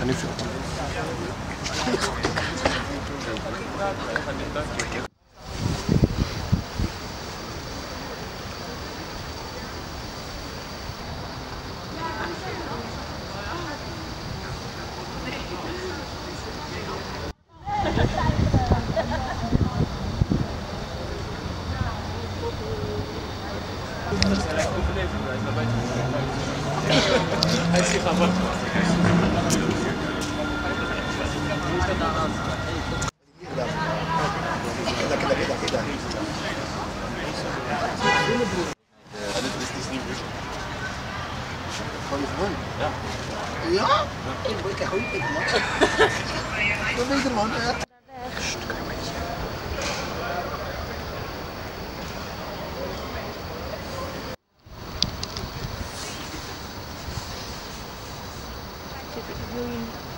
ga nu filmen. Hij is hier gaan wachten. Ja? Ja? Ik krijg ook niet man. Dat weet je man. Wil je